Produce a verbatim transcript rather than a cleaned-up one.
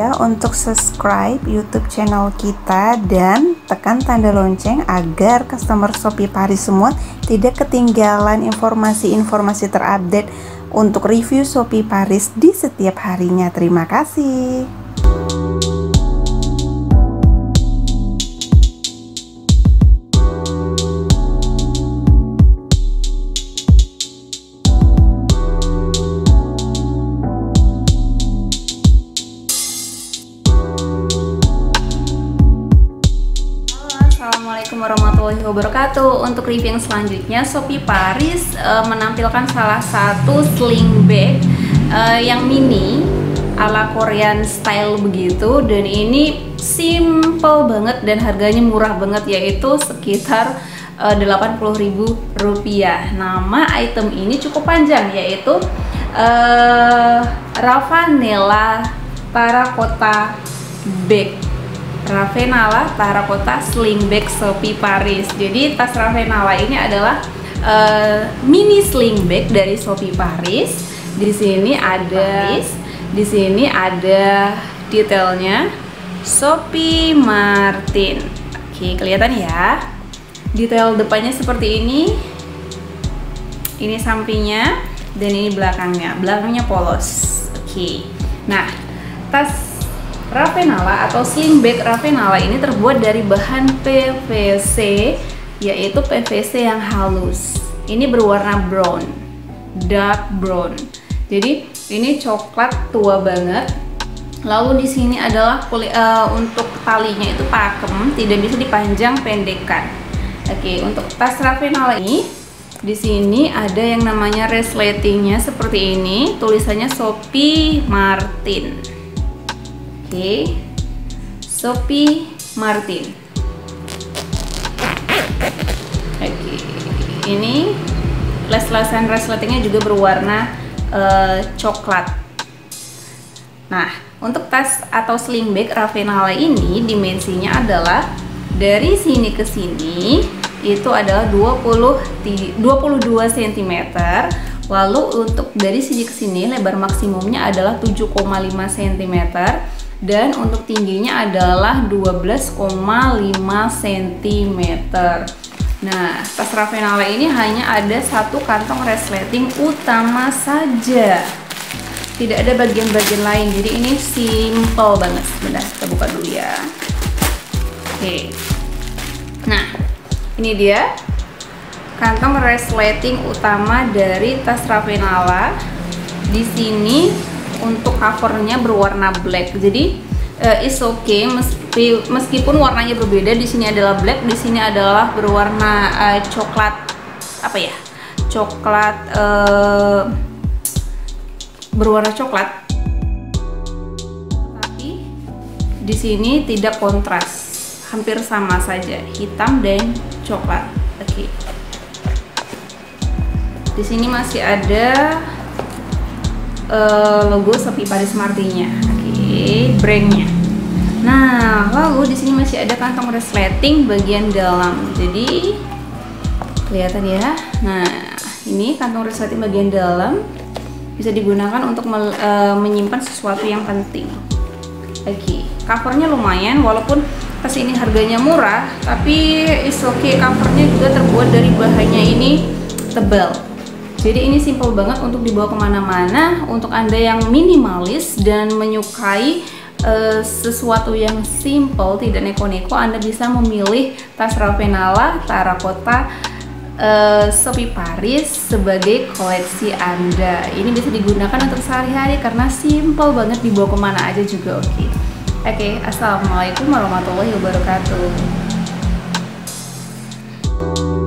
ya untuk subscribe YouTube channel kita dan tekan tanda lonceng agar customer Shopee Paris semua tidak ketinggalan informasi-informasi terupdate untuk review Shopee Paris di setiap harinya. Terima kasih. Assalamualaikum warahmatullahi wabarakatuh. Untuk review yang selanjutnya, Shopee Paris uh, menampilkan salah satu sling bag uh, yang mini ala Korean style begitu, dan ini simple banget dan harganya murah banget, yaitu sekitar uh, delapan puluh ribu rupiah. Nama item ini cukup panjang, yaitu uh, Ravenala Terracotta Bag. Ravenala Terracotta Sling Bag Shopee Paris. Jadi tas Ravenala ini adalah uh, mini sling bag dari Shopee Paris. Di sini ada, di sini ada detailnya Sophie Martin. Oke, kelihatan ya. Detail depannya seperti ini. Ini sampingnya dan ini belakangnya. Belakangnya polos. Oke. Nah, tas Ravenala atau sling bag Ravenala ini terbuat dari bahan P V C, yaitu P V C yang halus. Ini berwarna brown, dark brown. Jadi ini coklat tua banget. Lalu di sini adalah kulit, uh, untuk talinya itu pakem, tidak bisa dipanjang pendekkan. Oke, untuk tas Ravenala ini di sini ada yang namanya resletingnya seperti ini, tulisannya Sophie Martin. Oke, okay. Sophie Martin. Oke, okay. Ini les-lesan resletingnya juga berwarna uh, coklat. Nah, untuk tas atau sling bag Ravenala ini dimensinya adalah dari sini ke sini itu adalah dua puluh dua sentimeter. Lalu untuk dari sini ke sini lebar maksimumnya adalah tujuh koma lima sentimeter. Dan untuk tingginya adalah dua belas koma lima sentimeter. Nah, tas Ravenala ini hanya ada satu kantong resleting utama saja, tidak ada bagian-bagian lain. Jadi ini simple banget. Sebentar, kita buka dulu ya. Oke. Nah, ini dia kantong resleting utama dari tas Ravenala. Di sini untuk covernya berwarna black, jadi uh, is okay meski, meskipun warnanya berbeda. Di sini adalah black, di sini adalah berwarna uh, coklat, apa ya, coklat uh, berwarna coklat. Tapi di sini tidak kontras, hampir sama saja, hitam dan coklat. Oke, okay. Di sini masih ada Uh, logo Shopee Paris Martinnya, oke, okay, brandnya. Nah, lalu di sini masih ada kantong resleting bagian dalam, jadi kelihatan ya. Nah, ini kantong resleting bagian dalam bisa digunakan untuk uh, menyimpan sesuatu yang penting. Oke, okay. Covernya lumayan, walaupun tas ini harganya murah, tapi is okay, covernya juga terbuat dari bahannya ini tebal. Jadi ini simple banget untuk dibawa kemana-mana. Untuk Anda yang minimalis dan menyukai uh, sesuatu yang simple, tidak neko-neko, Anda bisa memilih tas Ravenala Terracotta uh, Shopee Paris sebagai koleksi Anda. Ini bisa digunakan untuk sehari-hari karena simple banget, dibawa kemana aja juga oke. Okay. Oke, okay, assalamualaikum warahmatullahi wabarakatuh.